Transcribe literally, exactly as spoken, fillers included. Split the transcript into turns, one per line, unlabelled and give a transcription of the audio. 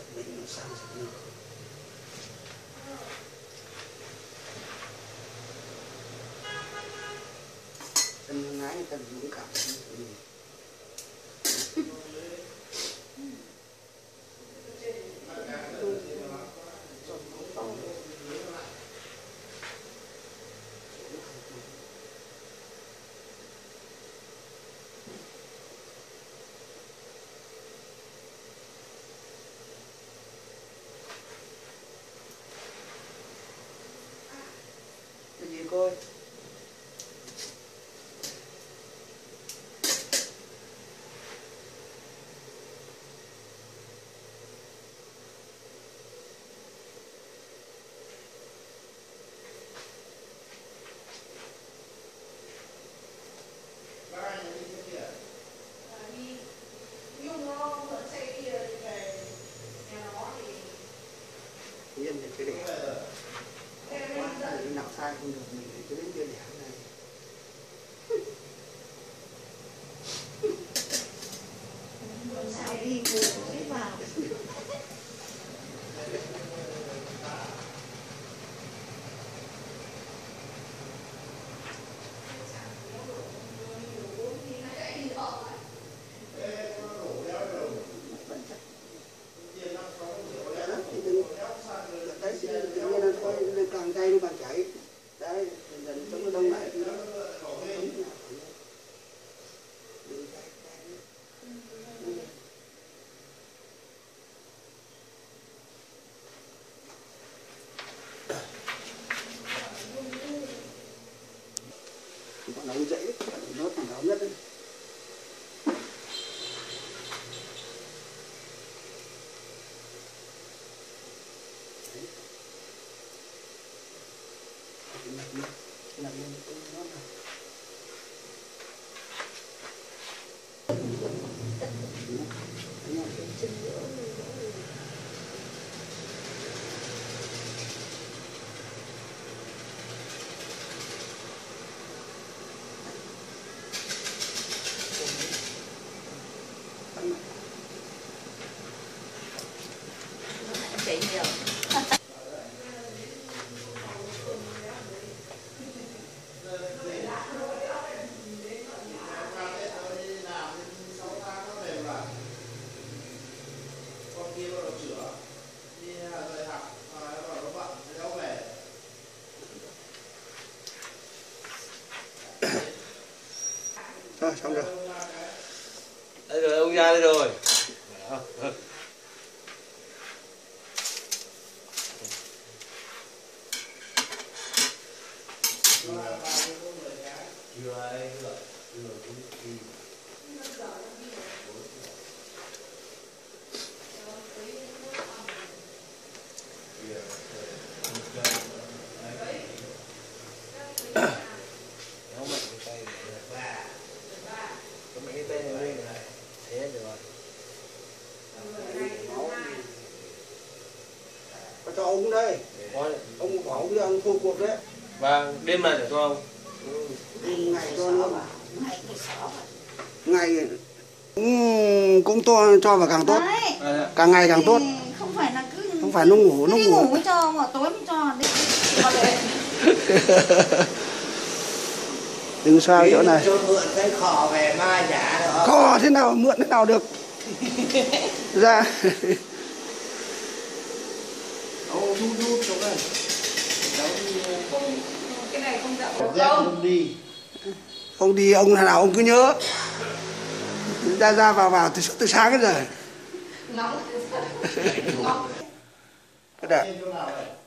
mình sang sẽ được. Tân ngái tân dũng cảm. Cái gì coi? Nhân thì cái đẻ quá thì nào sai không được mình cứ đến cái đẻ này.
Sao đi ngủ mới vào.
Càng cay nó càng chảy đấy, dần dần nó đông lại thì nó còn nóng dễ nó còn nóng nhất đấy. Làm lên cái nó này.
Chạy nhiều.
Rồi xong rồi.
Đây rồi, ông ra đây rồi.
Có cho ông đây. Ông bảo ông ra ông thua cuộc đấy.
Vâng, đêm này để cho ông.
Ngày cho luôn. Ngày cũng cũng to cho vào càng tốt.
Đấy.
Càng ngày càng tốt.
Không phải là cứ
không phải nó ngủ nó ngủ
mới cho mà tối mới cho đi.
Đừng sao chỗ này.
Cho mượn cái khò về mai trả được không?
Khò thế nào mượn thế nào được. Ra.
Ô đu đu chỗ này.
Cái này không dạo
Không không đi.
Không đi ông nào ông cứ nhớ. Ra ra vào vào từ từ sáng đến giờ.
nóng.
Cái đẹp.